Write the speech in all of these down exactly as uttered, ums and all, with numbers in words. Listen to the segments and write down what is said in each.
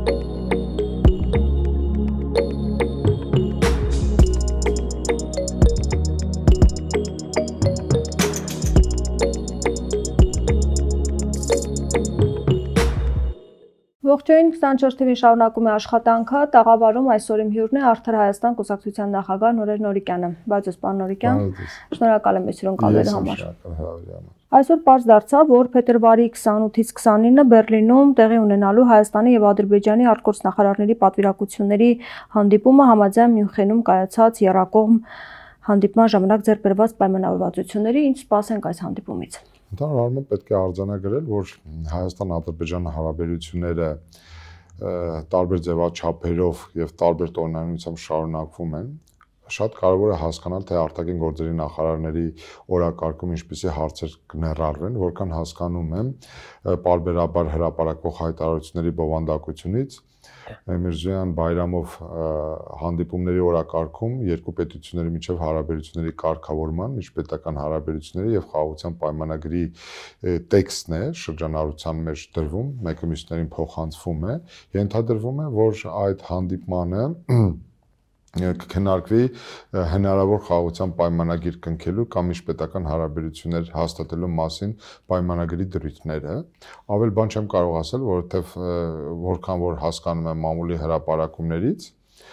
Ողջույն, քսանչորս թիվին շարունակում է աշխատանքը, տաղավարում այսօր իմ հյուրն է Արդար Հայաստան կուսակցության նախագահ Նորեր Նորիկյանը։ Բայց պարոն Նորիկյան, շնորհակալ եմ այսօրում կալելու համար։ Այսօր պարզ դարձավ, որ փետրվարի քսանութից քսանինը Բերլինում տեղի ունենալու Հայաստանի եւ Ադրբեջանի արտգործնախարարների պատվիրակությունների հանդիպումը համաձայն Մյունխենում կայացած եռակողմ հանդիպման ժամանակ ձեռք բերված պայմանավորվածությունների, ինչ սպասենք այս հանդիպումից։ Ընդհանուր առմամբ պետք է արձանագրել, որ Հայաստան-Ադրբեջան հարաբերությունները տարբեր ձևաչափերով եւ տարբեր տոնայնությամբ շարունակվում են։ Շատ կարևոր է հասկանալ, թե արտաքին գործերի նախարարների օրակարգում ինչպիսի հարցեր կներառվեն, որքան հասկանում եմ, պարբերաբար հրապարակվող հայտարարությունների բովանդակությունից Միրզոյան Բայրամով հանդիպումների օրակարգում երկու պետությունների միջև հարաբերությունների կարգավորման, միջպետական հարաբերությունների եւ խաղաղության պայմանագրի տեքստն է շրջանառության մեջ դրվում, մեկը մյուսներին փոխանցվում է, ենթադրվում է, որ այդ հանդիպմանը կքննարկվի հնարավոր խաղաղության պայմանագիր կնքելու կամ միջպետական հարաբերություններ հաստատելու մասին պայմանագրի դրույթները։ Ավել բան չեմ կարող ասել, որովհետև որքան որ հասկանում եմ մամուլի հրապարակումներից,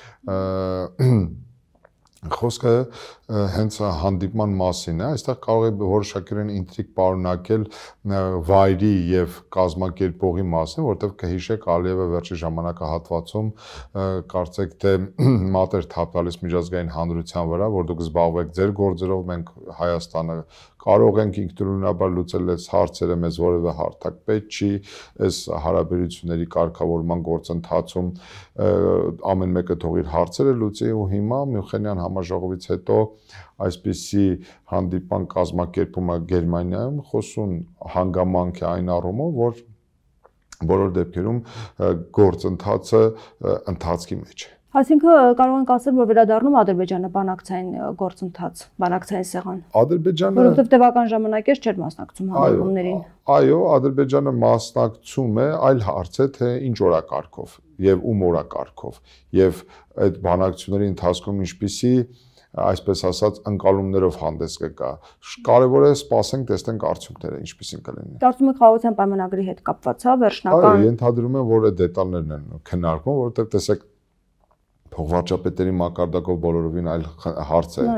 խոսքը հենց հանդիպման մասին է, այստեղ կարող է որոշակիորեն ինտրիգ պարունակել վայրի եւ կազմակերպողի մասին, որտեղ կհիշեք Ալիևը վերջի ժամանակահատվածում կարծեք թե մատեր թափ տալիս միջազգային հանրության վրա, որ դուք զբաղվեք ձեր գործերով, մենք Հայաստանը կարող ենք ինքնուրույնաբար լուծել այս հարցերը, մեզ որևէ հարթակ պետք չի, այս հարաբերությունների կարգավորման գործընթացում ամեն մեկը թող իր հարցերը լուծի ու հիմա Մյունխենյան համաժողովից հետո այսպիսի հանդիպան կազմակերպումը Գերմանիայում խոսուն հանգամանք է այն առումով, որ բոլոր դեպքերում գործընթացը ընթացքի մեջ է։ Այսինքն կարող ենք ասել, որ վերադառնում Ադրբեջանը բանակցային գործընթաց, բանակցային սեղան։ Ադրբեջանը որովհետև տևական ժամանակ էր չէր մասնակցում հանդիպումներին։ Այո, Ադրբեջանը մասնակցում է, այլ հարց է, թե ինչ օրակարգով եւ ում օրակարգով եւ այդ բանակցությունների ընթացքում ինչպիսի այսպես ասած ընկալումներով հանդես կգա։ Կարևոր է սպասենք, տեսնենք արդյունքները ինչպիսին կլինի։ Կարծում եք խաղաղության պայմանագրի հետ կապված է վերջնական։ Այո, ենթադրում եմ, որ այդ դետալներն են քննարկվում, որովհետև տեսեք փոխվարչապետերի մակարդակով բոլորովին այլ հարց է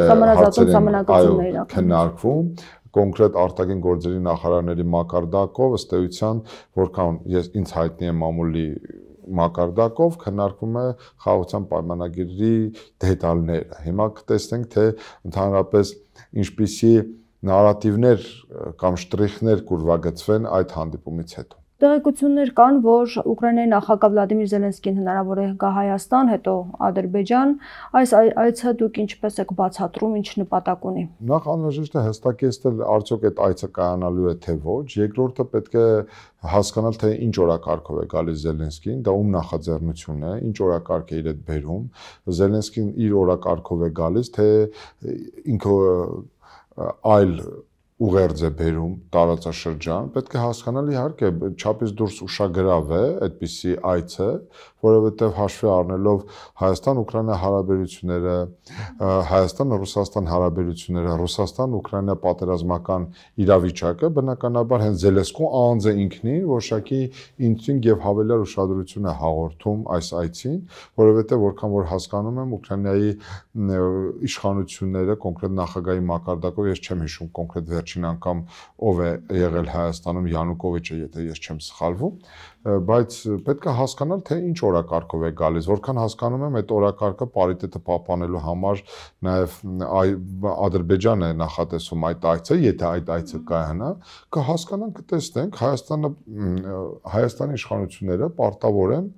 հարցերին քննարկվում կոնկրետ արտաքին գործերի նախարարների մակարդակով ըստ էության որքան ես ինձ հայտնի է մամուլի մակարդակով քննարկվում է խաղաղության պայմանագրի դետալները հիմա կտեսնենք թե ընդհանրապես ինչպիսի նարատիվներ կամ շտրիխներ կուրվագծվեն այդ հանդիպումից հետո Տեղեկություններ կան, որ Ուկրաինայի նախագահ Վլադիմիր Զելենսկին հնարավոր է գա Հայաստան, հետո Ադրբեջան, այս այցը դուք ինչպես եք բացատրում, ինչ նպատակ ունի։ Նախ անհրաժեշտ է հստակեցնել արդյոք այդ այցը կայանալու է թե ոչ, երկրորդը պետք է հասկանալ թե ինչ օրակարգով է գալիս Զելենսկին, դա ում նախաձեռնությունն է, ինչ օրակարգ է իր հետ բերում, Զելենսկին իր օրակարգով է գալիս, թե ինքը այլ ուղերձ է բերում տարածաշրջան, պետք է հասկանալ իհարկե չափից դուրս ուշագրավ է այդպիսի այցը, որովհետև հաշվի առնելով Հայաստան-Ուկրաինա հարաբերությունները, Հայաստան-Ռուսաստան հարաբերությունները, Ռուսաստան-Ուկրաինա պատերազմական իրավիճակը, բնականաբար հենց Զելենսկու անձը ինքնին որոշակի ինտրիգ եւ հավելյալ ուշադրություն է հաղորդում այս այցին, որովհետև որքան որ հասկանում եմ Ուկրաինայի իշխանությունները կոնկրետ նախագահի մակարդակով ես չեմ հիշում կոնկրետ վերջին անգամ ով է եղել Հայաստանում Յանուկովիչը, եթե ես չեմ սխալվում, բայց պետք է հասկանալ թե ինչ օրակարգով է գալիս, որքան հասկանում եմ այդ օրակարգը պարիտետը պահպանելու համար նաև Ադրբեջանը նախատեսում այդ այցը, եթե այդ այցը կայանա, կհասկանանք, կտեսնենք Հայաստանը Հայաստանի իշխանությունները պարտավոր են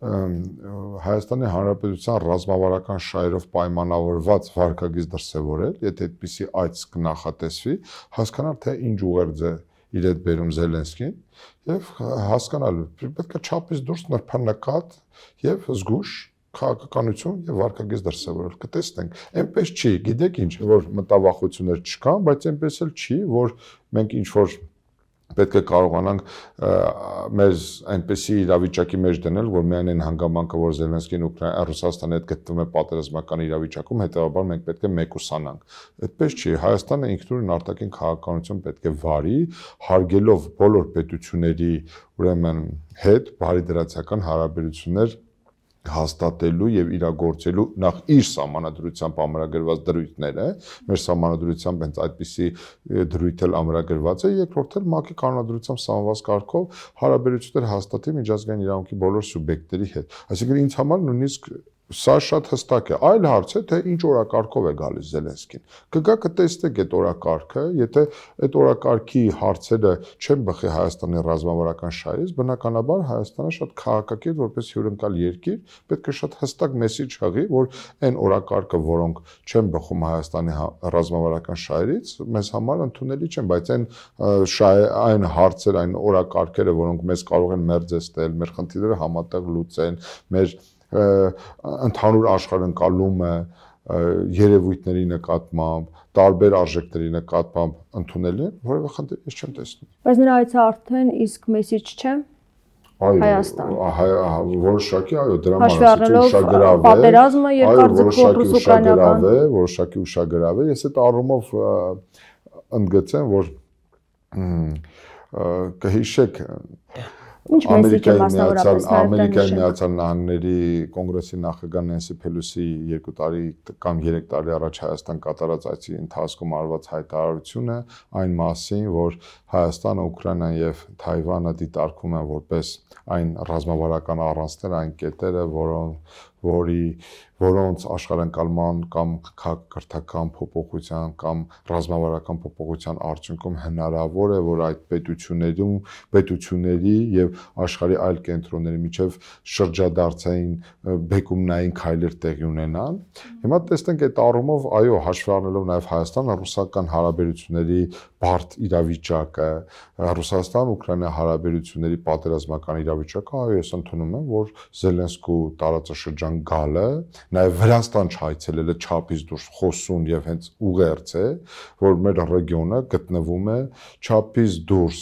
Հայաստանի Հանրապետության ռազմավարական շահերով պայմանավորված վարկագիծ դրսևորել, եթե այդպիսի այց կնախատեսվի, հասկանալ թե ինչ ուղերձ է իր հետ բերում Զելենսկին եւ հասկանալ պետք է չափից դուրս նրբանկատ եւ զգուշ քաղաքականություն եւ վարկագիծ դրսևորել կտեսնենք այնպես չի գիտեք ինչ որ մտավախություններ չկան բայց այնպես էլ չի որ մենք ինչ որ պետք է կարողանանք մեր այնպեսի իրավիճակի մեջ դնել, որ միայն այն հանգամանքը, որ Զելենսկին Ռուսաստանի հետ գտնվում է պատերազմական իրավիճակում, հետեւաբար մենք պետք է մեկուսանանք։ Այդպես չի, Հայաստանը ինքնուրույն արտաքին քաղաքականություն պետք է վարի, հարգելով բոլոր պետությունների ուրեմն հետ բարի դրացիական հարաբերություններ հաստատելու եւ իրագործելու նախ իր սահմանադրությամբ ամրագրված դրույթները, մեր սահմանադրությամբ հենց այդպիսի դրույթ էլ ամրագրված է, երկրորդ էլ ՄԱԿ-ի կանոնադրությամբ սահմանված կարգով հարաբերություններ հաստատի միջազգային իրավունքի բոլոր սուբյեկտների հետ։ Այսինքն ինձ համար նույնիսկ սա շատ հստակ է։ Այլ հարց է, թե ինչ օրակարգով է գալիս Զելենսկին։ Կգա կտեսնեք այդ օրակարգը, եթե այդ օրակարգի հարցերը չեն բխի Հայաստանի ռազմավարական շահից, բնականաբար Հայաստանը շատ քաղաքակիրթ, որպես հյուրընկալ երկիր, պետք է շատ հստակ մեսիջ հղի, որ այն օրակարգը, որոնք չեն բխում Հայաստանի ռազմավարական շահերից, մեզ համար ընդունելի չեն, բայց այն այն հարցեր, այն օրակարգերը, որոնք մեզ կարող են մերձեցնել, մեր խնդիրները համատեղ լուծեն, մեր ընդհանուր աշխարհընկալումը երևույթների նկատմամբ, տարբեր արժեքների նկատմամբ ընդունելի է, որևէ խնդիր ես չեմ տեսնում։ Բայց նրա այցը արդեն իսկ մեսիջ չէ Հայաստան։ Որոշակի, այո, դրա մասը ուշագրավ է։ Պատերազմը երկար ձգվող ռուս-ուկրաինական է, որոշակի ուշագրավ է։ Ես այդ առումով ընդգծեմ, որ կհիշեք Ինչ մեսիջ է մասնավորապես Ամերիկայի Միացյալ Նահանգների կոնգրեսի նախագահ Նենսի Փելոսի երկու տարի կամ երեք տարի առաջ Հայաստան կատարած այցի ընթացքում արված հայտարարությունը այն մասին, որ Հայաստանը, Ուկրաինան եւ Թայվանը դիտարկում են որպես այն ռազմավարական առանցքներ, այն կետերը, որոնք որի որոնց աշխարհընկալման կամ քաղաքակրթական փոփոխության կամ ռազմավարական փոփոխության արդյունքում հնարավոր է, որ այդ պետություններում պետությունների եւ աշխարհի այլ կենտրոնների միջև շրջադարձային բեկումնային քայլեր տեղի ունենան։ Հիմա տեսնենք այդ առումով, այո, հաշվի առնելով նաեւ Հայաստան-ռուսական հարաբերությունների բարդ իրավիճակը, Ռուսաստան-Ուկրաինա հարաբերությունների պատերազմական իրավիճակը, այո, ես ընդունում եմ, որ Զելենսկու տարածաշրջան գալը, նաև Վրաստան չայցելելը չափից դուրս խոսուն եւ հենց ուղերձ է, որ մեր ռեգիոնը գտնվում է չափից դուրս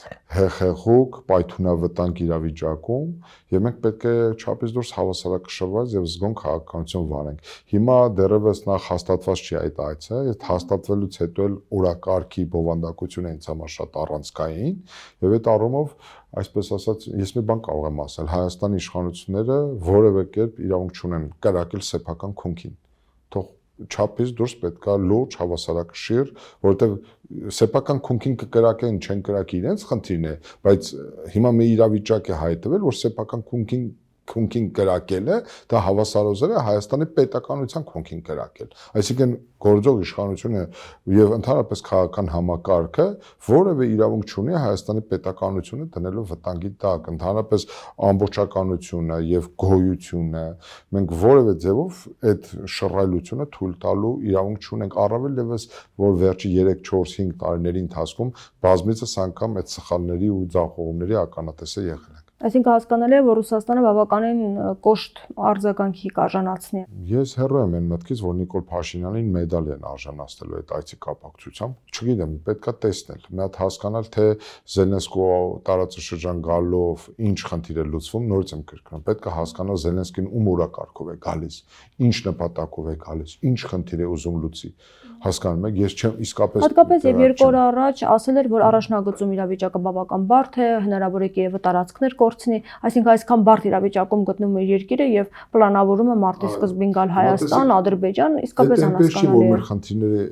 հեղեղուկ, պայթունավտանգ իրավիճակում եւ մենք պետք է չափից դուրս հավասարակշռված եւ զգոն քաղաքականություն վարենք։ Հիմա դեռևս նախ հաստատված չի այդ այցը, այդ հաստատվելուց հետո էլ օրակարգի բովանդակությունը ինձ համար շատ առանցքային եւ այդ առումով այսպես ասած, ես մի բան կարող եմ ասել, Հայաստանի իշխանությունները որևէ կերպ իրավունք չունեն կրակել սեփական քունքին։ Թող չափից դուրս պետքա լուրջ հավասարակշիռ, որովհետև սեփական քունքին կկրակեն, չեն կրակի իրենց խնդիրն է, բայց հիմա մի իրավիճակ է հայտնվել, որ սեփական քունքին քունքին կրակելը դա հավասարոզեր է Հայաստանի պետականության քունքին կրակել։ Այսինքն գործող իշխանությունը եւ ընդհանրապես քաղաքական համակարգը որևէ իրավունք չունի Հայաստանի պետականությունը դնելու վտանգի տակ, ընդհանրապես ամբողջականությունը եւ գոյությունը մենք որևէ ձևով այդ շռայլությունը թույլ տալու իրավունք չունենք, առավել եւս որ վերջի երեք, չորս, հինգ տարիների ընթացքում բազմիցս անգամ այդ սխալների ու ձախողումների ականատես է եղել։ Այսինքն հասկանալի է, որ Ռուսաստանը բավականին կոշտ արձագանքի կարժանացնի։ Ես հեռու եմ այն մտքից, որ Նիկոլ Փաշինյանին մեդալ են արժանացնելու այդ այցի կապակցությամբ։ Չգիտեմ, պետքա տեսնել, մի հատ հասկանալ, թե Զելենսկու տարածաշրջան գալով ինչ խնդիր է լուծվում, նորից եմ կրկնում։ Պետքա հասկանալ Զելենսկին ում օրակարգով է գալիս, ինչ նպատակով է գալիս, ինչ խնդիր է ուզում լուծի։ Հասկանում եք, ես չեմ իսկապես հատկապես եւ երկու օր առաջ ասել էր, որ առաջնագծում իրավիճակը բավական բարդ է, հնարավոր է Կիևը տարածքներ կորցնի, այսինքն այսքան բարդ իրավիճակում գտնվում է երկիրը եւ պլանավորում է մարտի սկզբին գալ Հայաստան, Ադրբեջան, իսկապես անհասկանալի է։ Որ մեր խնդիրները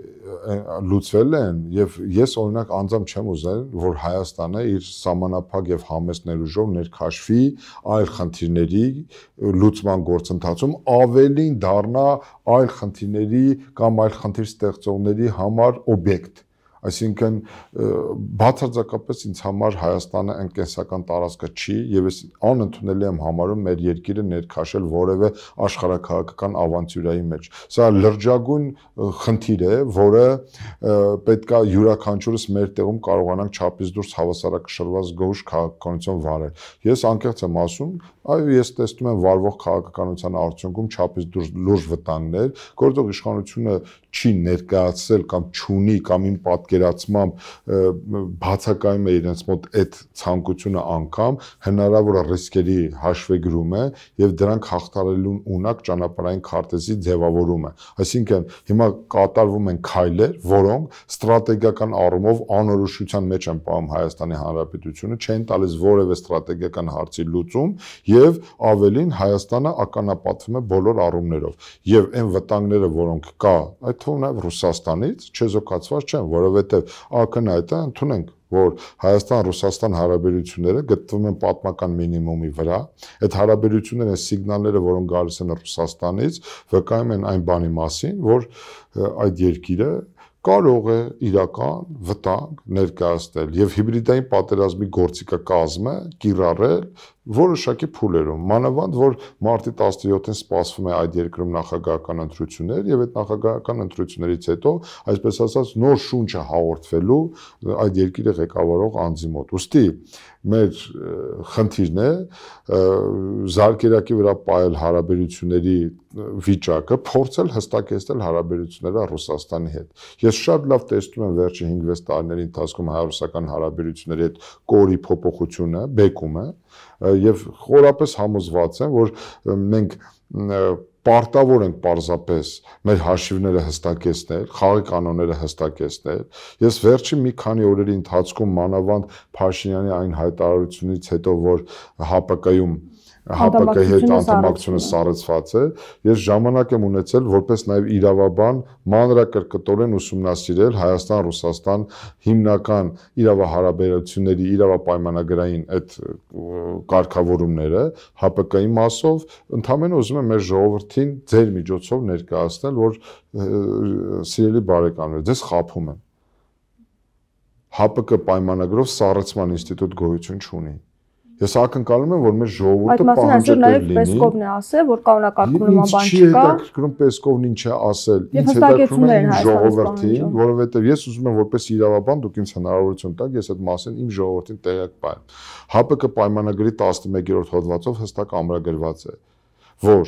լուծվել են եւ ես օրինակ անձամբ չեմ ուզել, որ Հայաստանը իր սահմանափակ եւ համեստ ներուժով ներքաշվի այլ խնդիրների լուծման գործընթացում ավելին դառնա այլ խնդիրների կամ այլ խնդիր ստեղծողների համար օբյեկտ։ Այսինքն բացարձակապես ինձ համար Հայաստանը ընկերական տարածքը չի եւ ես անընդունելի եմ համարում մեր երկիրը ներքաշել որևէ աշխարհակաղակական ավանտյուրայի մեջ։ Սա լրջագույն խնդիր է, որը պետքա յուրաքանչյուրս մեր տեղում կարողանանք չափից դուրս հավասարակշռված գոհուշ քաղաքականություն վարել։ Ես անկեղծ եմ ասում, այո, ես տեսնում եմ վարվող քաղաքականության արդյունքում չափից դուրս լուրջ վտանգներ, գործող իշխանությունը չի ներկայացրել կամ չունի կամ իմ պատկերն պատկերացմամբ բացակայում է իրենց մոտ այդ ցանկությունը անգամ հնարավոր ռիսկերի հաշվեգրում է եւ դրանք հաղթարելու ունակ ճանապարհային քարտեզի ձևավորում է։ Այսինքն հիմա կատարվում են քայլեր, որոնք ստրատեգիական առումով անորոշության մեջ են պահում Հայաստանի Հանրապետությունը, չեն տալիս որևէ ստրատեգիական հարցի լուծում եւ ավելին Հայաստանը ականապատվում է բոլոր առումներով եւ այն վտանգները, որոնք կա, այդ թվում նաեւ Ռուսաստանից չեզոքացված չեն, որովհետեւ ակնհայտ է, ընդունենք, որ Հայաստան-Ռուսաստան հարաբերությունները գտնվում են պատմական մինիմումի վրա, այդ հարաբերությունները, սիգնալները, որոնք գալիս են Ռուսաստանից, վկայում են այն բանի մասին, որ այդ երկիրը կարող է իրական վտանգ ներկայացնել եւ հիբրիդային պատերազմի գործիքը կազմը կիրառել որոշակի փուլերում, մանավանդ որ մարտի տասնյոթին սպասվում է այդ երկրում նախագահական ընտրություններ եւ այդ նախագահական ընտրություններից հետո, այսպես ասած, նոր շունչը հաղորդվելու այդ երկիրը ղեկավարող անձի մոտ։ Ուստի մեր խնդիրն է զարգերակի վրա պայել հարաբերությունների վիճակը, փորձել հստակեցնել հարաբերությունները Ռուսաստանի հետ։ Ես շատ լավ տեսնում եմ վերջին հինգ-վեց տարիների ընթացքում հայ-ռուսական հարաբերությունների հետ կորի փոփոխությունը, բեկումը եւ խորապես համոզված եմ, որ մենք պարտավոր ենք պարզապես մեր հաշիվները հստակեցնել, խաղի կանոնները հստակեցնել։ Ես վերջին մի քանի օրերի ընթացքում մանավանդ Փաշինյանի այն հայտարարությունից հետո, որ ՀԱՊԿ-ում ՀԱՊԿ-ի հետ անդամակցությունը սառեցված է, ես ժամանակ եմ ունեցել որպես նաև իրավաբան մանրակրկտորեն ուսումնասիրել Հայաստան-Ռուսաստան հիմնական իրավահարաբերությունների իրավապայմանագրային այդ կարգավորումները ՀԱՊԿ-ի մասով, ընդհանրապես ուզում եմ մեր ժողովրդին ձեր միջոցով ներկայացնել, որ սիրելի բարեկամներ, ձեզ խաբում եմ։ ՀԱՊԿ պայմանագրով սառեցման ինստիտուտ գոյություն չունի։ Ես ակնկալում եմ, որ մեր ժողովուրդը պահանջատեր լինի։ Պեսկովն է ասել, որ կանոնակարգում նման բան չկա։ Չի հետաքրքրում Պեսկովն ինչ է ասել, ինձ հետաքրքրում է իմ ժողովրդին, որովհետև ես ուզում եմ որպես իրավաբան դուք ինձ հնարավորություն տաք, ես այդ մասին իմ ժողովրդին տեղյակ պահեմ։ ՀԱՊԿ պայմանագրի տասնմեկերորդ հոդվածով հստակ ամրագրված է, որ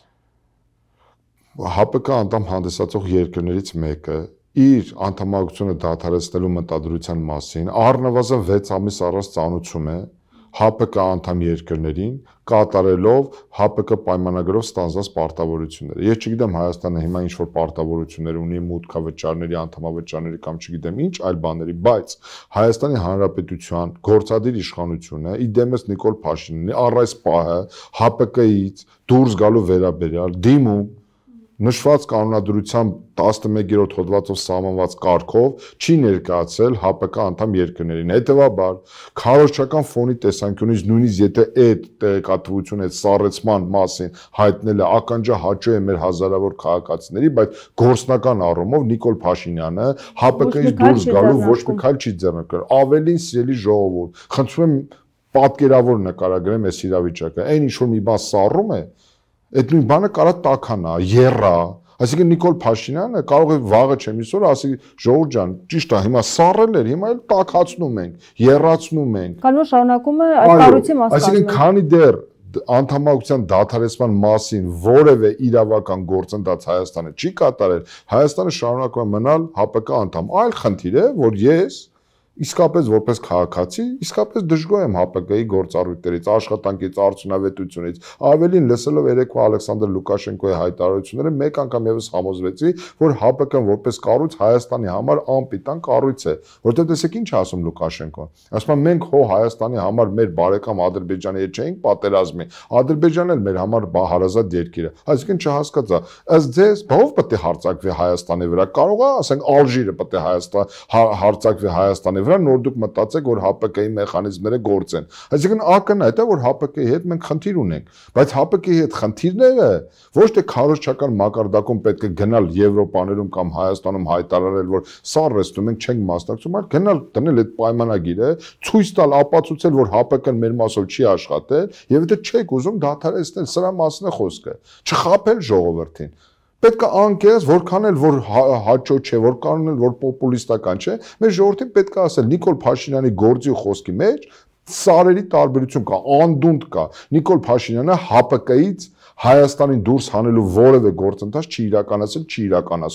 ՀԱՊԿ անդամ հանդիսացող երկրներից մեկը իր անդամակցությունը դադարեցնելու մտադրության մասին առնվազն վեց ամիս առաջ ծանոթում է ՀԱՊԿ անդամ երկրներին կատարելով ՀԱՊԿ պայմանագրով ստանձնած պարտավորությունները։ Ես չգիտեմ Հայաստանը հիմա ինչ որ պարտավորություններ ունի մուտքավճարների, անդամավճարների կամ չգիտեմ ինչ այլ բաների, բայց Հայաստանի Հանրապետության գործադիր իշխանությունը իդեմս Նիկոլ Փաշինյանի առ այս պահը ՀԱՊԿ-ից դուրս գալու վերաբերյալ դիմում նշված կանոնադրությամբ տասնմեկերորդ հոդվածով սահմանված կարգով չի ներկայացել ՀԱՊԿ անդամ երկրներին։ Հետևաբար, քարոզչական ֆոնի տեսանկյունից նույնիսկ եթե այդ տեղեկատվությունը, այդ սառեցման մասին հայտնելը ականջահաճո է մեր հազարավոր քաղաքացիների, բայց գործնական առումով Նիկոլ Փաշինյանը ՀԱՊԿ-ից դուրս գալու ոչ մի քայլ չի ձեռնարկել։ Ավելին, սիրելի ժողովուրդ, խնդրում եմ պատկերավոր նկարագրեմ այս իրավիճակը։ Այն ինչ որ մի բան սառում է, այդ նույն բանը կարա տաքանա, եռա, այսինքն Նիկոլ Փաշինյանը կարող է վաղը չեմ իսօր ասի ժողովուրդ ջան, ճիշտ է, հիմա սառել էր, հիմա էլ տաքացնում ենք, եռացնում ենք։ Կանոն շարունակում է այդ կառույցի մասը։ Այսինքն քանի դեռ անդամակցության դադարեցման մասին որևէ իրավական գործընթաց Հայաստանը չի կատարել, Հայաստանը շարունակում է մնալ ՀԱՊԿ անդամ։ Այլ խնդիր է, որ ես իսկապես որպես քաղաքացի, իսկապես դժգոհ եմ ՀԱՊԿ-ի գործառույթներից, աշխատանքից, արդյունավետությունից։ Ավելին լսելով երեկվա Ալեքսանդր Լուկաշենկոյի հայտարարությունները մեկ անգամ եւս համոզվեցի, որ ՀԱՊԿ-ն որպես կառույց Հայաստանի համար անպիտան կառույց է, որտեղ տեսեք ինչ ասում Լուկաշենկոն։ Ասում է մենք հո Հայաստանի համար մեր բարեկամ Ադրբեջանի հետ չէինք պատերազմի, Ադրբեջանն էլ մեր համար հարազատ երկիր է։ Այսինքն չհասկացա, ըստ ձեզ ո՞վ պետք է հարձակվի Հայաստանի վրա։ Կարող է, ասենք, Ալժիրը պետք է Հայաստան հարձակվի Հայաստանի վրա, նոր դուք մտածեք, որ ՀԱՊԿ-ի մեխանիզմները գործեն։ Այսինքն ակնհայտ է, որ ՀԱՊԿ-ի հետ մենք խնդիր ունենք, բայց ՀԱՊԿ-ի հետ խնդիրները ոչ թե քարոզչական մակարդակում պետք է գնալ Եվրոպաներում կամ Հայաստանում հայտարարել, որ սառեցնում ենք, չենք մասնակցում, այլ գնալ դնել այդ պայմանագիրը, ցույց տալ, ապացուցել, որ ՀԱՊԿ-ն մեր մասով չի աշխատել, եւ եթե չեք ուզում դադարեցնել, սրա մասին է խոսքը, չխաբել ժողովրդին։ Պետք է անկեղծ, որքան էլ որ հաճո չէ, որքան էլ որ պոպուլիստական չէ, մեր ժողովրդին պետք է ասել Նիկոլ Փաշինյանի գործի ու խոսքի մեջ սարերի տարբերություն կա, անդունդ կա։ Նիկոլ Փաշինյանը ՀԱՊԿ-ից Հայաստանին դուրս հանելու որևէ գործընթաց չի իրականացել, չի իրականացնում։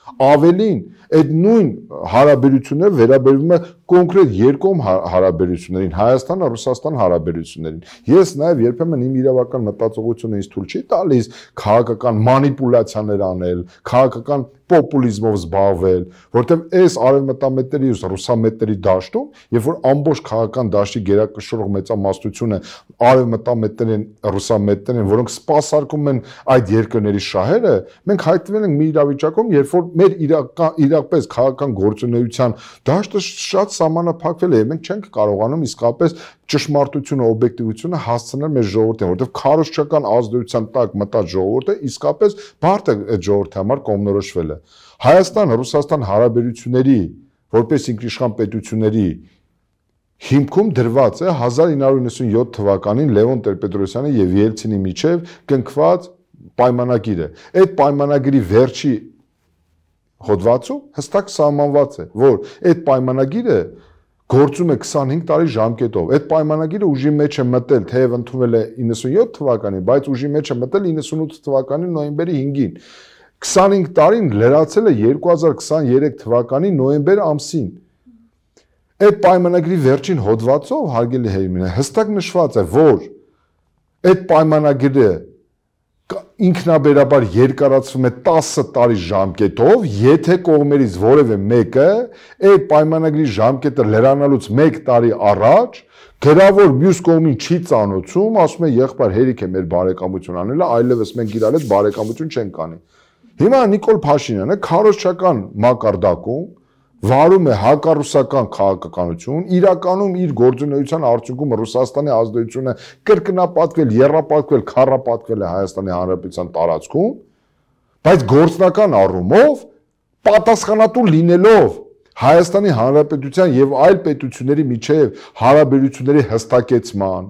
Ավելին, այդ նույն հարաբերությունները վերաբերվում է կոնկրետ երկկողմ հարաբերություններին, Հայաստան-Ռուսաստան հարաբերություններին։ Ես նաև երբեմն իմ իրավական մտածողությունը ինձ թույլ չի տալիս քաղաքական մանիպուլյացիաներ անել, քաղաքական պոպուլիզմով զբաղվել, որտեղ այս արևմտամետների ու ռուսամետների դաշտում, երբ որ ամբողջ քաղաքական դաշտի գերակշռող մեծամասնությունը արևմտամետներն, ռուսամետներն, որոնք սպասարկում են այդ երկրների շահերը, մենք հայտնվել ենք մի իրավիճակում, երբ որ մեր իրական իրապես քաղաքական գործունեության դաշտը շատ սահմանափակվել է, մենք չենք կարողանում իսկապես ճշմարտությունը, օբյեկտիվությունը հասցնել մեր ժողովրդին, որովհետև քարոզչական ազդեցության տակ մտած ժողովուրդը իսկապես բարդ է այդ ժողովրդի համար կողմնորոշվել է։ Հայաստան-Ռուսաստան հարաբերությունների, որպես ինքնիշխան պետությունների հիմքում դրված է հազար ինը հարյուր նվաթ թվականին Լևոն Տեր-Պետրոսյանի եւ Ելցինի միջև կնքված պայմանագիրը։ Այդ պայմանագրի վերջի հոդվածում հստակ սահմանված է, որ այդ պայմանագիրը գործում է քսանհինգ տարի ժամկետով։ Այդ պայմանագիրը ուժի մեջ է մտել, թեև ընդունվել է իննսունյոթ թվականին, բայց ուժի մեջ է մտել իննսունութ թվականի նոյեմբերի հինգին։ քսանհինգ տարին լրացել է երկու հազար քսաներեք թվականի նոյեմբեր ամսին։ Այդ պայմանագրի վերջին հոդվածով, հարգելի հերիմներ, հստակ նշված է, որ այդ պայմանագիրը ինքնաբերաբար երկարացվում է տասը տարի ժամկետով, եթե կողմերից որևէ մեկը այդ պայմանագրի ժամկետը լրանալուց մեկ տարի առաջ գրավոր մյուս կողմին չի ծանոթում, ասում է եղբայր հերիք է մեր բարեկամություն անելը, այլևս մենք իրար հետ բարեկամություն չենք անի։ Հիմա Նիկոլ Փաշինյանը քարոզչական մակարդակում վարում է հակառուսական քաղաքականություն, իրականում իր գործունեության արդյունքում Ռուսաստանի ազդեցությունը կրկնապատկվել, եռապատկվել, քառապատկվել է Հայաստանի Հանրապետության տարածքում, բայց գործնական առումով պատասխանատու լինելով Հայաստանի Հանրապետության եւ այլ պետությունների միջև հարաբերությունների հստակեցման,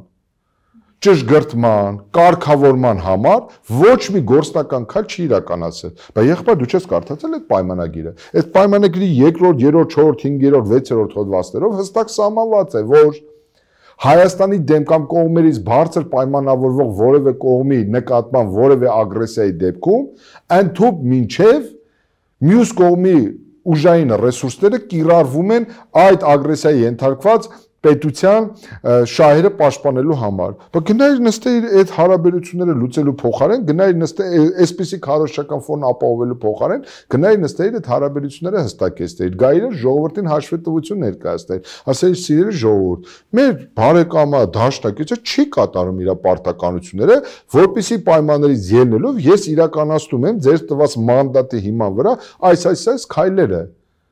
ճշգրտման, կարգավորման համար ոչ մի գործնական քայլ չի իրականացել։ Բայց եղբայր դու չես կարդացել այդ պայմանագիրը։ Այդ պայմանագրի երկրորդ, երրորդ, չորրորդ, հինգերորդ, վեցերորդ հոդվածներով հստակ սահմանված է, որ Հայաստանի դեմ կամ կողմերից բարձր պայմանավորվող որևէ կողմի նկատմամբ որևէ ագրեսիայի դեպքում ընդհուպ մինչև մյուս կողմի ուժային ռեսուրսները կիրառվում են այդ ագրեսիայի ենթարկված պետության շահերը պաշտպանելու համար։ Բայց գնայր նստեիր այդ հարաբերությունները լուծելու փոխարեն, գնայր նստեիր այսպիսի քարոզչական ֆոն ապահովելու փոխարեն, գնայր նստեիր այդ հարաբերությունները հստակեցնեիր, գայիր ժողովրդին հաշվետվություն ներկայացնեիր, ասեիր սիրելի ժողովուրդ, մեր բարեկամը դաշնակիցը չի կատարում իր պարտականությունները, որպիսի պայմաններից ելնելով ես իրականացնում եմ ձեր տված մանդատի հիման վրա այս այս այս քայլերը։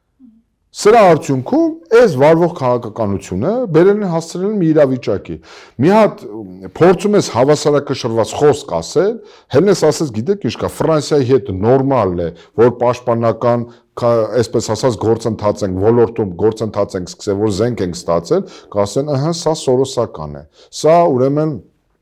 Սրա արդյունքում այս վարվող քաղաքականությունը բերել են հասցրել մի իրավիճակի։ Մի հատ փորձում ես հավասարակշռված խոսք ասել, հենց ես ասես գիտեք ինչ կա, Ֆրանսիայի հետ նորմալ է, որ պաշտպանական, այսպես ասած, գործընթաց ենք, ոլորտում գործընթաց ենք սկսել, որ զենք ենք ստացել, կասեն, ըհը, սա սորոսական է։ Սա ուրեմն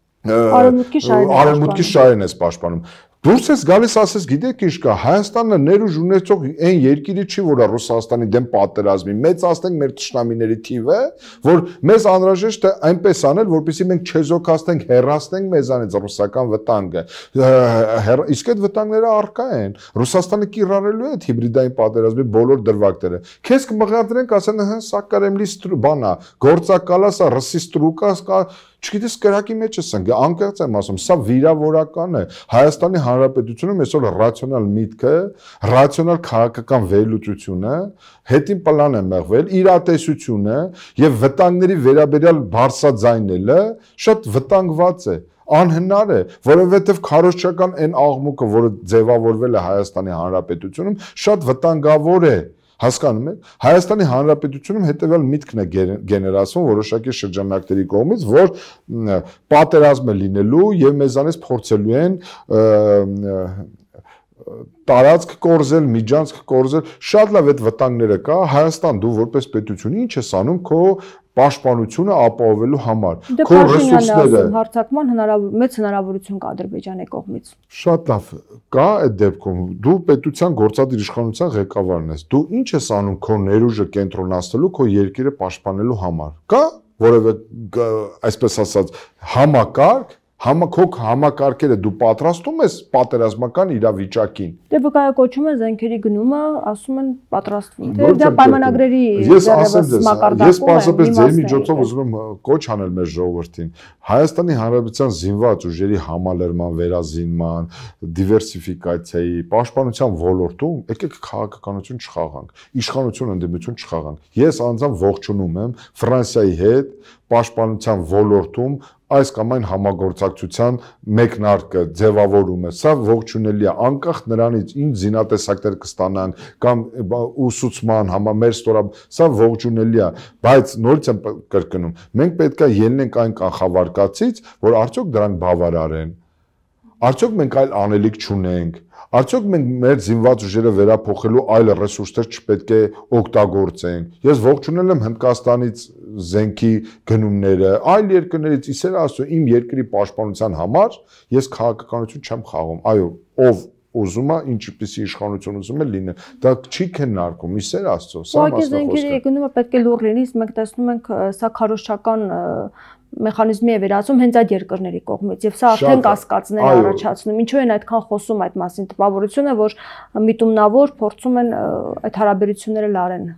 արևմուտքի շահերն է պաշտպանում։ Դուրս ես գալիս ասես գիտեք ինչ կա, Հայաստանը ներուժ ունեցող այն երկիրը չի, որը Ռուսաստանի դեմ պատերազմի, մեծացնենք մեր թշնամիների թիվը, որ մեզ անհրաժեշտ է այնպես անել, որպեսզի մենք չեզոքացնենք, հեռացնենք մեզանից ռուսական վտանգը։ Իսկ այդ վտանգները առկա են։ Ռուսաստանը կիրառելու է այդ հիբրիդային պատերազմի բոլոր դրվագները։ Քեզ կմղադրենք, ասեն, հա, սա Կրեմլի բանա, գործակալա, սա ռուսի ստրուկա, չգիտես կրակի մեջ ես ընկ, անկեղծ եմ ասում, սա վիրավորական է։ Հայաստանի Հանրապետությունում այսօր ռացիոնալ միտքը, ռացիոնալ քաղաքական վերլուծությունը, հետին պլան է մեղվել, իրատեսությունը եւ վտանգների վերաբերյալ բարձրաձայնելը շատ վտանգված է։ Անհնար է, որովհետև քարոզչական այն աղմուկը, որը ձևավորվել է Հայաստանի Հանրապետությունում, շատ վտանգավոր է։ Հասկանում եք, Հայաստանի Հանրապետությունում հետևյալ միտքն է գեներացվում որոշակի շրջանակների կողմից, որ պատերազմ է լինելու եւ մեզանից փորձելու են տարածք կորզել, միջանցք կորզել, շատ լավ այդ վտանգները կա, Հայաստան դու որպես պետություն ինչ ես անում քո պաշտպանությունը ապահովելու համար։ Քո ռեսուրսները հարձակման մեծ հնարավորություն կա Ադրբեջանի կողմից։ Շատ լավ, կա այդ դեպքում դու պետության գործադիր իշխանության ղեկավարն ես։ Դու ինչ ես անում քո ներուժը կենտրոնացնելու քո երկիրը պաշտպանելու համար։ Կա որևէ այսպես ասած համակարգ, Համակոք համակարգերը դու պատրաստում ես պատերազմական իրավիճակին։ Դե վկայակոչում է զենքերի գնումը, ասում են պատրաստվում։ Դե դա պայմանագրերի ձեռևս մակարդակում է։ Ես պարզապես ձեր միջոցով ուզում եմ կոչ անել մեր ժողովրդին։ Հայաստանի Հանրապետության զինված ուժերի համալրման, վերազինման, դիվերսիֆիկացիայի, պաշտպանության ոլորտում եկեք քաղաքականություն չխաղանք, իշխանություն ընդդիմություն չխաղանք։ Ես անձամբ ողջունում եմ Ֆրանսիայի հետ պաշտպանության ոլորտում այս կամ այն համագործակցության մեկնարկը ձևավորումը, սա ողջունելի է, անկախ նրանից ինչ զինատեսակներ կստանանք կամ ուսուցման համար մեր ստորամ, սա ողջունելի է, բայց նորից եմ կրկնում, մենք պետք է ելնենք այն կանխավարկածից, որ արդյոք դրանք բավարար են, արդյոք մենք այլ անելիք չունենք, արդյոք մենք մեր զինված ուժերը վերափոխելու այլ ռեսուրսներ չպետք է օգտագործենք։ Ես ողջունել եմ Հնդկաստանից զենքի գնումները, այլ երկրներից, իսեր ասում, իմ երկրի պաշտպանության համար ես քաղաքականություն չեմ խաղում։ Այո, ով ուզում է, ինչպիսի իշխանություն ուզում է լինել, դա չի քննարկում, իսեր Աստծո, սա մասնախոսք է։ Զենքերի գնումը պետք է լուր լինի, մենք տեսնում ենք սա քարոզչական մեխանիզմի է վերածում հենց այդ երկրների կողմից եւ սա արդեն կասկածներ առաջացնում։ Ինչու են այդքան խոսում այդ մասին, տպավորությունը, որ միտումնավոր փորձում են այդ հարաբերությունները լարեն։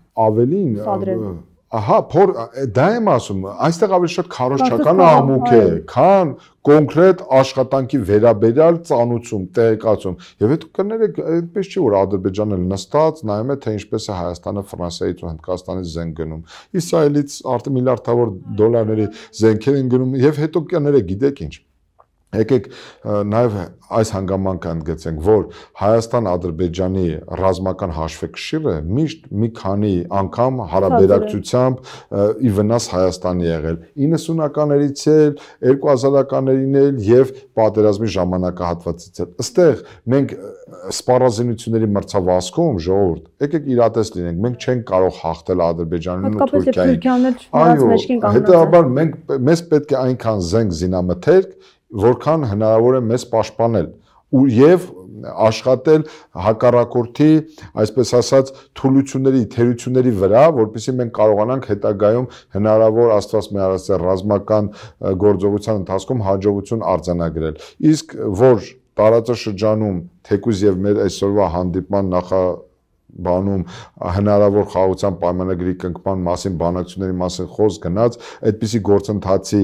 Ավելին, ահա, փոր դա եմ ասում, այստեղ ավելի շատ քարոզչական աղմուկ է, քան կոնկրետ աշխատանքի վերաբերյալ ծանուցում, տեղեկացում։ Եվ այդ կներեք, այդպես չի որ Ադրբեջանը նստած նայում է թե ինչպես է Հայաստանը Ֆրանսիայից ու Հնդկաստանից զենք գնում։ Իսրայելից արդեն միլիարդավոր դոլարների զենքեր են գնում եւ հետո կներեք, գիտեք ինչ։ Եկեք նաև այս հանգամանքը ընդգծենք, որ Հայաստան-Ադրբեջանի ռազմական հաշվեկշիռը միշտ մի քանի անգամ հարաբերակցությամբ ի վնաս Հայաստանի եղել։ իննսունականներից էլ, երկու հազարականներին էլ եւ պատերազմի ժամանակահատվածից էլ։ Այստեղ մենք սպառազինությունների մրցավազքում ժողովուրդ, եկեք իրատես լինենք, մենք չենք կարող հաղթել Ադրբեջանին ու Թուրքիային։ Այո, հետեւաբար մենք մեզ պետք է այնքան զենք զինամթերք, որքան հնարավոր է մեզ պաշտպանել ու եւ աշխատել հակառակորդի, այսպես ասած, թուլությունների, թերությունների վրա, որպեսզի մենք կարողանանք հետագայում հնարավոր Աստված մեր արած ռազմական գործողության ընթացքում հաջողություն արձանագրել։ Իսկ որ տարածաշրջանում թեկուզ եւ մեր այսօրվա հանդիպման նախա բանում հնարավոր խաղաղության պայմանագրի կնքման մասին, բանակցությունների մասին խոսք գնաց, այդպիսի գործընթացի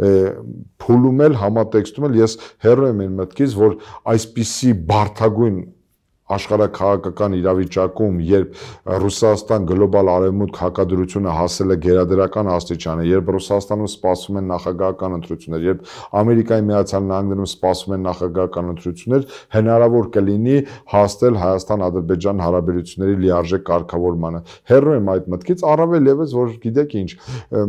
փուլում էլ համատեքստում էլ ես հեռու եմ իմ մտքից, որ այսպիսի բարդագույն աշխարհաքաղաքական իրավիճակում, երբ Ռուսաստան գլոբալ արևմուտք հակադրությունը հասել է գերադրական աստիճանի, երբ Ռուսաստանում սպասվում են նախագահական ընտրություններ, երբ Ամերիկայի Միացյալ Նահանգներում սպասվում են նախագահական ընտրություններ, հնարավոր կլինի հասնել Հայաստան-Ադրբեջան հարաբերությունների լիարժեք կարգավորմանը։ Հեռու եմ այդ մտքից, առավել ևս, որ գիտեք ինչ,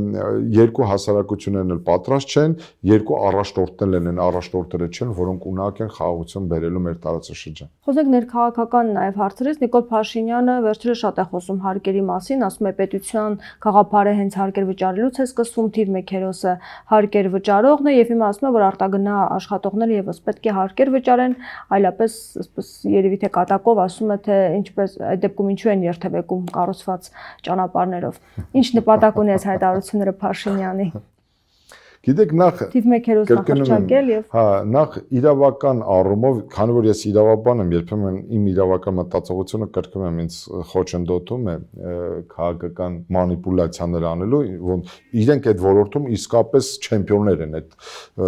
երկու հասարակություններն էլ պատրաստ չեն, երկու առաջնորդներ են, առաջնորդները չեն, որոնք ունակ են խաղաղություն բերելու մեր տարածաշրջան։ Խոսենք ներքաղաքական նաև հարցերից, Նիկոլ Փաշինյանը վերջերս շատ է խոսում հարկերի մասին, ասում է պետության գաղափարը հենց հարկեր վճարելուց է սկսվում, թիվ մեկ հերոսը հարկեր վճարողն է եւ հիմա ասում է, որ արտագնա աշխատողները եւս պետք է հարկեր վճարեն, այլապես այսպես երևի թե կատակով ասում է թե ինչպես այդ դեպքում ինչու են երթևեկում կառուցված ճանապարհներով։ Ինչ նպատակ ունի այս հայտարարությունները Փաշինյանի։ Գիտեք, նախ թիվ մեկ հերոս նախարարել եւ հա, նախ իրավական առումով, քանի որ ես իրավաբան եմ, երբեմն իմ իրավական մտածողությունը կրկնում եմ, ինձ խոչընդոտում է քաղաքական մանիպուլյացիաներ անելու, որ իրենք այդ ոլորտում իսկապես չեմպիոններ են այդ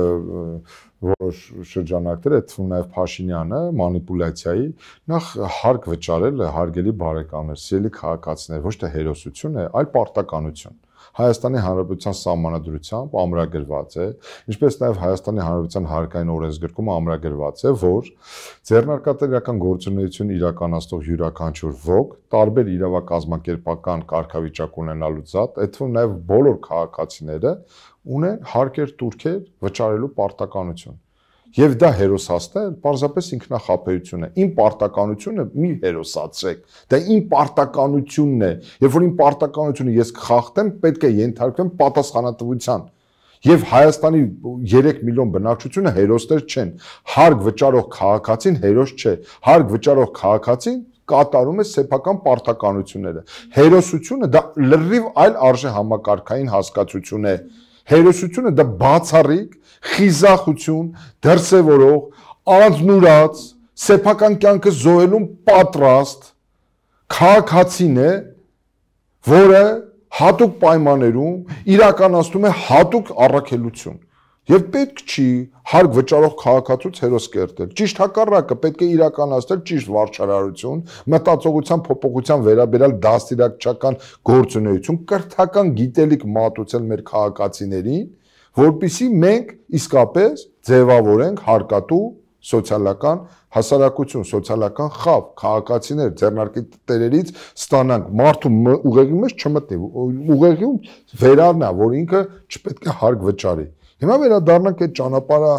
որոշ շրջանակներ, այդ թվում նաև Փաշինյանը մանիպուլյացիայի, նախ հարկ վճարել հարգելի բարեկամներ, սիրելի քաղաքացիներ, ոչ թե հերոսություն է, այլ պարտականություն։ Հայաստանի Հանրապետության սահմանադրությամբ ամրագրված է, ինչպես նաև Հայաստանի Հանրապետության հարկային օրենսգրքում ամրագրված է, որ ձեռնարկատիրական գործունեություն իրականացնող յուրաքանչյուր ոք տարբեր իրավակազմակերպական կարգավիճակ ունենալուց զատ, այդ թվում նաև բոլոր քաղաքացիները ունեն հարկեր տուրքեր վճարելու պարտականություն։ Եվ դա հերոսացնել պարզապես ինքնախապեյություն է։ Իմ պարտականությունը մի հերոսացրեք։ Դա իմ պարտականությունն է։ Երբ որ իմ պարտականությունը ես կխախտեմ, պետք է ենթարկվեմ պատասխանատվության։ Եվ Հայաստանի երեք միլիոն բնակչությունը հերոսներ չեն։ Հարկ վճարող քաղաքացին հերոս չէ։ Հարկ վճարող քաղաքացին կատարում է սեփական պարտականությունները։ Հերոսությունը դա լրիվ այլ արժե համակարգային հասկացություն է։ Հերոսությունը դա բացառիկ, խիզախություն, դրսևորող, անձնուրաց, սեփական կյանքը զոհելուն պատրաստ քաղաքացին է, որը հատուկ պայմաններում իրականացնում է հատուկ առաքելություն։ Եվ պետք չի հարկ վճարող քաղաքացուց հերոս կերտել։ Ճիշտ հակառակը պետք է իրականացնել ճիշտ վարչարարություն, մտածողության փոփոխության վերաբերյալ դաստիարակչական գործունեություն, կրթական գիտելիք մատուցել մեր քաղաքացիներին, որպեսզի մենք իսկապես ձևավորենք հարկատու սոցիալական հասարակություն, սոցիալական խավ, քաղաքացիներ ձեռնարկի տերերից ստանանք, մարդու ուղեղի մեջ չմտնի, ուղեղում վերառնա, որ ինքը չպետք է հարկ վճարի։ Հիմա վերադառնանք այդ ճանապարհա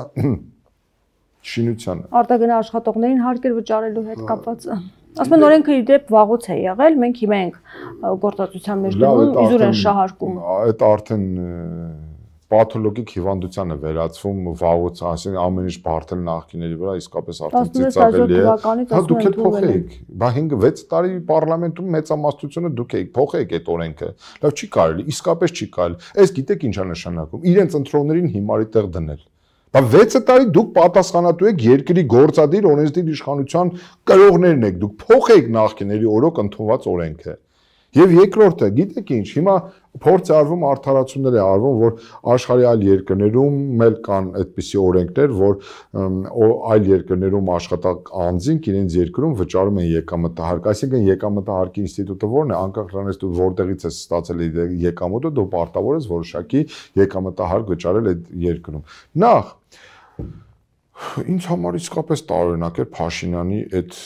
շինությանը։ Արտագնա աշխատողներին հարկեր վճարելու հետ կապված։ Ասում են օրենքը ի դեպ վաղուց է եղել, մենք հիմա ենք գործածության մեջ դնում, իզուր են շահարկում։ Այդ արդեն պաթոլոգիկ հիվանդության է վերածվում վաղուց, ասեն ամեն ինչ բարդել նախկիների վրա, իսկապես արդեն ծիծաղելի է։ Հա դուք եք փոխեք։ Բա հինգ վեց տարի պարլամենտում մեծամասնությունը դուք եք փոխեք այդ օրենքը։ Լավ չի կարելի, իսկապես չի կարելի։ Այս գիտեք ինչ է նշանակում։ Իրենց ընտրողներին հիմարի տեղ դնել։ Բա վեց տարի դուք պատասխանատու եք երկրի գործադիր օրենսդիր իշխանության կրողներն եք, դուք փոխեք նախկիների օրոք ընդունված օրենքը։ Եվ երկրորդը, գիտեք ինչ, հիմա փորձ է արվում արդարացումներ է արվում, որ աշխարհի այլ երկրներում մել կան այդպիսի օրենքներ, որ այլ երկրներում աշխատող անձինք իրենց երկրում վճարում են եկամտահարկ, այսինքն եկամտահարկի ինստիտուտը որն է, անկախ նրանից դու որտեղից ես ստացել եկամուտը, դու պարտավոր ես որոշակի եկամտահարկ վճարել այդ երկրում։ Նախ ինձ համար իսկապես տարօրինակ է Փաշինյանի այդ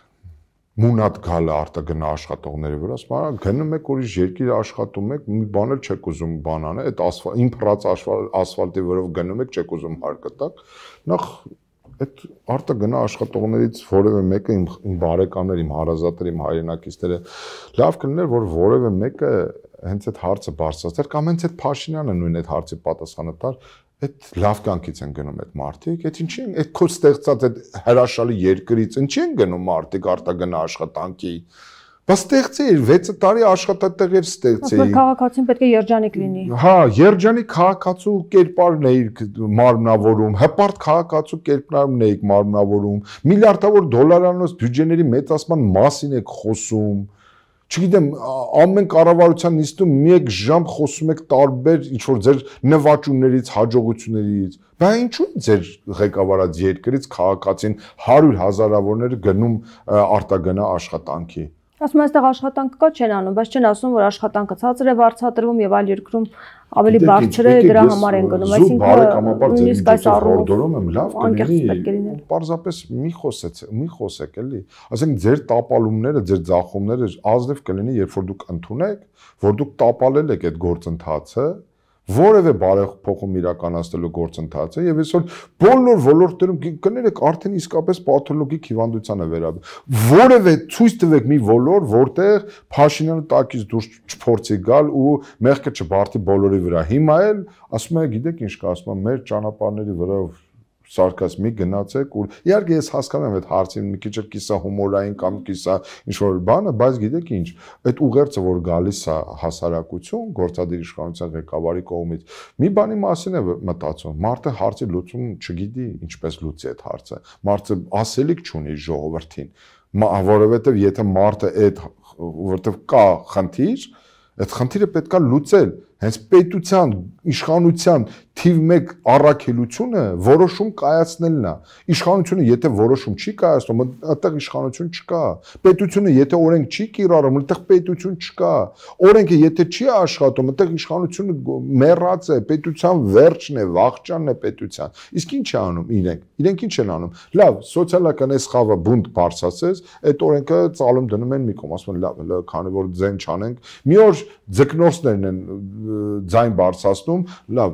մունատ գալը արտագնա աշխատողների վրա, ասում գնում եք ուրիշ երկիր աշխատում եք, մի բան էլ չեք ուզում բանանը, այդ իմ փռած ասֆալտի վրով գնում եք, չեք ուզում հարկը տակ։ Նախ այդ արտագնա աշխատողներից որևէ մեկը իմ բարեկամներ, իմ հարազատներ, իմ հայրենակիցները լավ կլիներ, որ որևէ մեկը հենց այդ հարցը բարձրացներ կամ հենց այդ Փաշինյանը նույն այդ հարցի պատասխանը տար, այդ լավ կյանքից են գնում այդ մարդիկ, այդ ինչի են, այդ քո ստեղծած այդ հրաշալի երկրից ինչի են գնում մարդիկ արտագնա աշխատանքի։ Բա ստեղծիր, վեց տարի աշխատատեղեր ստեղծեի։ Ասում քաղաքացին պետք է երջանիկ լինի։ Հա, երջանիկ քաղաքացու կերպարն էիք մարմնավորում, հպարտ քաղաքացու կերպարն էիք մարմնավորում, միլիարդավոր դոլարանոց բյուջեների մեծացման մասին եք խոսում։ Չգիտեմ, ամեն կառավարության նիստում մեկ ժամ խոսում եք տարբեր ինչ-որ ձեր նվաճումներից, հաջողություններից։ Բա ինչու ձեր ղեկավարած երկրից քաղաքացին հարյուր հազարավորներ գնում արտագնա աշխատանքի։ Ասում այստեղ աշխատանքը կա չեն անում, բայց չեն ասում, որ աշխատանքը ցածր է վարձատրվում եւ այլ երկրում ավելի բարձր է, դրա համար են գնում, այսինքն նույնիսկ այս առումով եմ լավ կլինի, պարզապես մի խոսեց, մի խոսեք էլի, ասենք ձեր տապալումները, ձեր ձախումները ազնիվ կլինի, երբ որ դուք ընդունեք, որ դուք տապալել եք այդ գործընթացը, որևէ բարեփոխում իրականացնելու գործընթացը եւ այսօր բոլոր ոլորտներում կներեք արդեն իսկապես պաթոլոգիկ հիվանդության է վերաբերում։ Որևէ ցույց տվեք մի ոլոր, որտեղ Փաշինյանը տակից դուրս չփորձի գալ ու մեղքը չբարդի բոլորի վրա։ Հիմա էլ ասում եմ, գիտեք ինչ կա, ասում եմ, մեր ճանապարհների վրա սարկաս մի գնացեք ու իհարկե ես հասկանում եմ այդ հարցին մի քիչ կիսա հումորային կամ կիսա ինչ-որ բանը, բայց գիտեք ինչ, այդ ուղերձը որ գալիս է հասարակություն, գործադիր իշխանության ղեկավարի կողմից, մի բանի մասին է մտածում, մարդը հարցի լուծում չգիտի ինչպես լուծի այդ հարցը, մարդը ասելիք չունի ժողովրդին, որովհետև եթե մարդը այդ որովհետև կա խնդիր, այդ խնդիրը պետք է լուծել, հենց պետության, իշխանության թիվ մեկ առաքելությունը որոշում կայացնելն է։ Իշխանությունը եթե որոշում չի կայացնում, այդտեղ իշխանություն չկա։ Պետությունը եթե օրենք չի կիրառում, այդտեղ պետություն չկա։ Օրենքը եթե չի աշխատում, այդտեղ իշխանությունը մեռած է, պետության վերջն է, վաղճանն է պետության։ Իսկ ինչ է անում իրենք։ Իրենք ինչ են անում։ Լավ, սոցիալական այս խավը բունտ բարձրացես, այդ օրենքը ծալում դնում են մի կողմ, ասում են լավ, քանի որ ձեն չանենք, մի օր ձկնորսներն են ձայն բարձրացնում, լավ,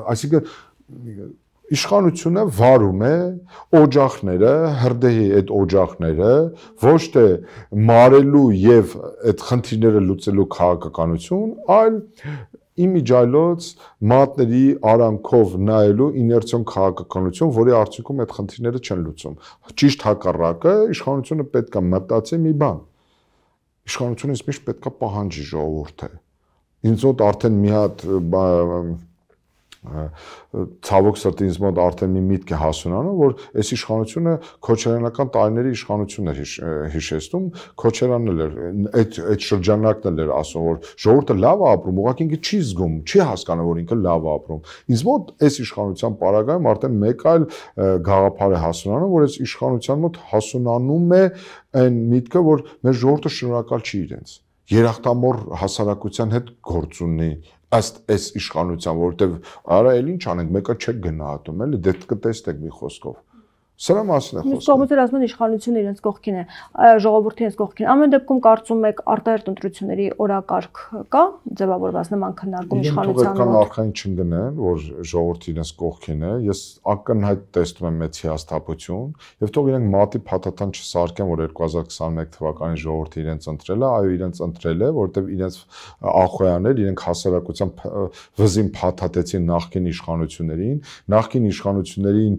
այսինքն իշխանությունը վարում է օջախները, հրդեհի այդ օջախները, ոչ թե մարելու եւ այդ խնդիրները լուծելու քաղաքականություն, այլ իմիջայլոց մատների արանքով նայելու իներցիոն քաղաքականություն, որի արդյունքում այդ խնդիրները չեն լուծում։ Ճիշտ հակառակը, իշխանությունը պետք է մտածի մի բան։ Իշխանությունը ինձ միշտ պետք է պահանջի ժողովուրդը։ Ինձ մոտ արդեն մի հատ ցավոք սրտի ինձ մոտ արդեն մի միտք է հասունանում, որ այս իշխանությունը քոչարանական տարիների իշխանությունն էր հիշեցնում, Քոչարյանն էլ էր, այդ այդ շրջանակն էլ էր ասում, որ ժողովուրդը լավ է ապրում, ուղղակի ինքը չի զգում, չի հասկանում, որ ինքը լավ է ապրում։ Ինձ մոտ այս իշխանության պարագայում արդեն մեկ այլ գաղափար է հասունանում, որ այս իշխանության մոտ հասունանում է այն միտքը, որ մեր ժողովուրդը շնորհակալ չի իրենց։ Երախտամոռ հասարակության հետ գործ ունի ըստ այս իշխանության, որովհետև արա էլ ինչ անենք, մեկը չեք գնահատում, էլի դե կտեսնեք մի խոսքով։ Սրա մասին է խոսքը։ Իսկ կողմից ասում են իշխանությունը իրենց կողքին է, ժողովուրդը իրենց կողքին։ Ամեն դեպքում կարծում եք արտահերտ ընտրությունների օրակարգ կա, ձևավորված նման քննարկում իշխանության մոտ։ Արխային չընկնեն, որ ժողովուրդը իրենց կողքին է։ Ես ակնհայտ տեսնում եմ մեծ հիասթափություն, եւ թող իրենք մատի փաթաթան չսարքեն, որ երկու հազար քսաներեք թվականի ժողովուրդը իրենց ընտրել է, այո, իրենց ընտրել է, որովհետեւ իրենց ախոյաններ, իրենք հասարակության վզին փաթաթեցին նախկին իշխանություններին, նախկին իշխանություններին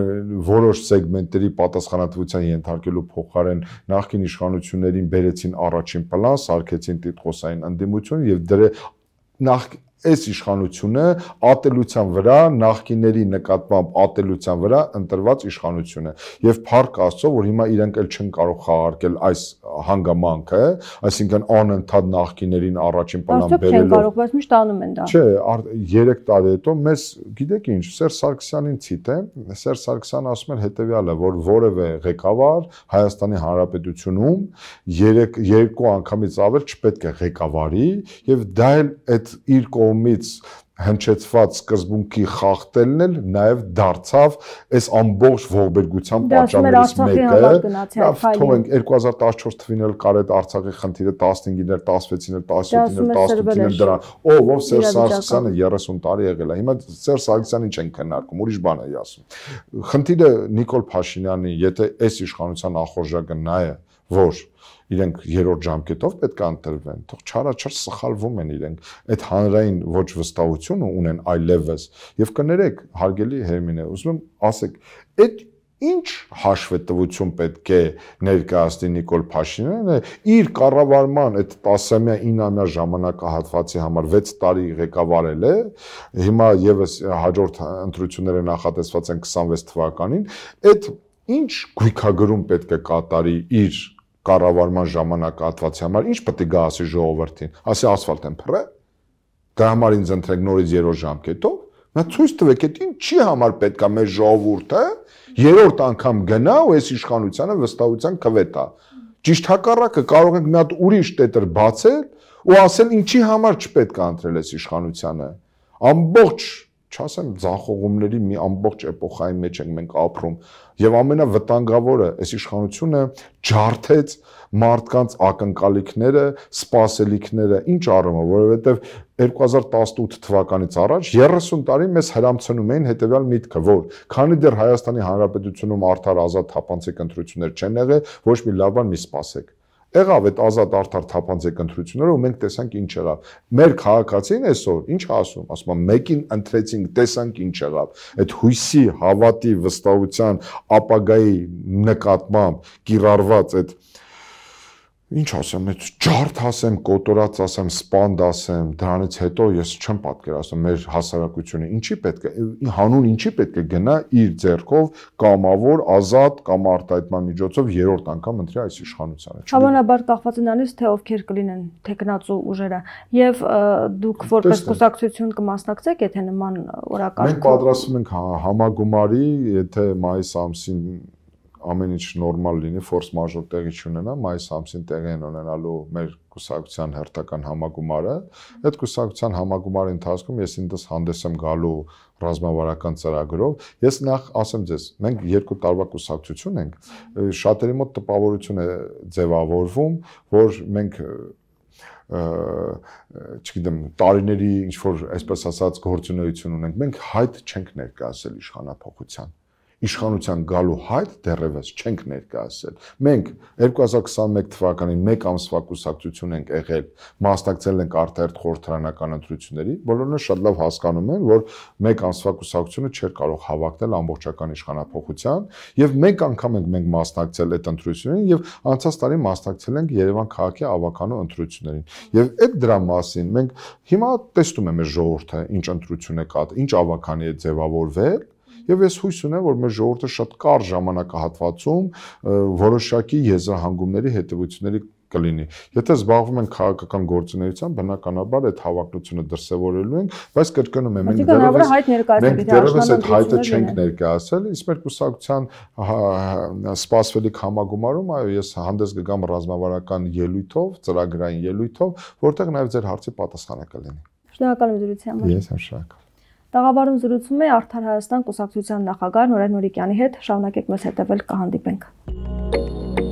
որոշ սեգմենտների պատասխանատվության ենթարկելու փոխարեն նախկին իշխանություններին բերեցին առաջին պլան, սարքեցին տիտղոսային ընդդիմություն եւ դրե նախ այս իշխանությունը ատելության վրա, նախկիների նկատմամբ ատելության վրա ընտրված իշխանություն է եւ փառք Աստծո, որ հիմա իրենք էլ չեն կարող խաղարկել այս հանգամանքը, այսինքն անընդհատ նախկիներին առաջին պլան բերելով։ Չեն կարող, բայց միշտ անում են դա։ Չէ, երեք տարի հետո մեզ, գիտեք ինչ, Սերժ Սարգսյանին ցիտեմ, Սերժ Սարգսյանը ասում էր հետեւյալը, որ որևէ ղեկավար Հայաստանի Հանրապետությունում երեք երկու անգամից ավել չպետք է ղեկավարի եւ դա էլ այդ իր կողմից հնչեցված սկզբունքի խախտելն էլ նաև դարձավ այս ամբողջ ողբերգության պատճառներից մեկը։ Թողենք երկու հազար տասնչորս թվին էլ կար այդ Արցախի խնդիրը, տասնհինգին էլ, տասնվեցին էլ, տասնյոթին էլ, տասնութին էլ դրան։ Ով ով Սերժ Սարգսյանը երեսուն տարի եղել է։ Հիմա Սերժ Սարգսյանին չեն քննարկում, ուրիշ բան է ասում։ Խնդիրը Նիկոլ Փաշինյանի, եթե այս իշխանության ախորժակը նա է, որ իրենք երրորդ ժամկետով պետք է ընտրվեն, թող չարաչար սխալվում են իրենք, այդ հանրային ոչ վստահությունը ունեն այլևս եւ կներեք, հարգելի Հերմինե, ուզում եմ ասեք, այդ ինչ հաշվետվություն պետք է ներկայացնի Նիկոլ Փաշինյանը իր կառավարման այդ տասամյա իննամյա ժամանակահատվածի համար վեց տարի ղեկավարել է, հիմա եւս հաջորդ ընտրությունները նախատեսված են քսանվեց թվականին, այդ ինչ գույքագրում պետք է կատարի իր կառավարման ժամանակահատվածի համար, ինչ պետք է գա ասի ժողովրդին, ասի ասֆալտ են փռե, դրա համար ինձ ընտրեք նորից երրորդ ժամկետով, նա ցույց տվեք, այդ ինչի համար պետք է մեր ժողովուրդը երրորդ անգամ գնա ու այս իշխանությանը վստահության կվետա։ Ճիշտ հակառակը կարող ենք մի հատ ուրիշ տետր բացել ու ասել ինչի համար չպետք է ընտրել այս իշխանությանը։ Ամբողջ չասեմ ձախողումների մի ամբողջ էպոխայի մեջ ենք մենք ապրում եւ ամենավտանգավորը այս իշխանությունը ջարդեց մարդկանց ակնկալիքները, սպասելիքները, ինչ առումով, որովհետեւ երկու հազար տասնութ թվականից առաջ երեսուն տարի մեզ հրամցնում էին հետեւյալ միտքը, որ քանի դեռ Հայաստանի Հանրապետությունում արդար ազատ թափանցիկ ընտրություններ չեն եղել, ոչ մի լավ բան մի սպասեք։ Եղավ այդ ազատ արդար թափանցիկ ընտրությունները ու մենք տեսանք ինչ եղավ։ Մեր քաղաքացին այսօր ինչ ասում, ասում է մեկին ընտրեցինք, տեսանք ինչ եղավ։ Այդ հույսի, հավատի, վստահության, ապագայի նկատմամբ կիրառված այդ ինչ ասեմ, այդ ջարդ ասեմ, կոտորած ասեմ, սպանդ ասեմ, դրանից հետո ես չեմ պատկերացնում մեր հասարակությունը ինչի պետք է, հանուն ինչի պետք է գնա իր ձեռքով կամավոր, ազատ կամ արտահայտման միջոցով երրորդ անգամ ընտրի այս իշխանությանը։ Հավանաբար կախված է նրանից, թե ովքեր կլինեն թեկնածու ուժերը, եւ դուք որպես կուսակցություն կմասնակցեք, եթե նման օրակարգ։ Մենք պատրաստվում ենք համագումարի, եթե մայիս ամսին ամեն ինչ նորմալ լինի, ֆորս մաժոր տեղի չունենա, մայիս ամսին տեղի են ունենալու մեր կուսակցության հերթական համագումարը։ Այդ կուսակցության համագումարի ընթացքում ես ինձ հանդես եմ գալու ռազմավարական ծրագրով։ Ես նախ ասեմ ձեզ, մենք երկու տարվա կուսակցություն ենք, շատերի մոտ տպավորություն է ձևավորվում, որ մենք չգիտեմ, տարիների ինչ որ այսպես ասած գործունեություն ունենք, մենք հայտ չենք ներկայացել իշխանափոխության։ իշխանության գալու հայտ դեռևս չենք ներկայացրել։ Մենք երկու հազար քսաներկու թվականին մեկ ամսվա կուսակցություն ենք եղել, մասնակցել ենք արտահերթ խորհրդարանական ընտրությունների, բոլորն շատ լավ հասկանում են, որ մեկ ամսվա կուսակցությունը չէր կարող հավակնել ամբողջական իշխանափոխության, եւ մեկ անգամ ենք մենք մասնակցել այդ ընտրություններին եւ անցած տարի մասնակցել ենք Երևան քաղաքի ավականու ընտրություններին։ Եվ այդ դրա մասին մենք հիմա տեսնում ենք մեր ժողովուրդը ինչ ընտրություն է կա, ինչ ավականի է ձևավորվել։ Եվ ես հույս ունեմ, որ մեր ժողովուրդը շատ կարճ ժամանակահատվածում որոշակի եզրահանգումների հետևությունների կլինի։ Եթե զբաղվում ենք քաղաքական գործունեությամբ, բնականաբար այդ հավակնությունը դրսևորելու ենք, բայց կրկնում եմ, մենք դեռևս այդ հայտը չենք ներկայացել, իսկ մեր կուսակցության սպասվելիք համագումարում, այո, ես հանդես կգամ ռազմավարական ելույթով, ծրագրային ելույթով, որտեղ նաև ձեր հարցի պատասխանը կլինի։ Շնորհակալ եմ զրույցի համար։ Ես եմ շնորհակալ։ Տաղավարում զրուցում է Արդար Հայաստան կուսակցության նախագահ Նորեն Նորիկյանի հետ, շարունակեք մեզ հետևել, կհանդիպենք։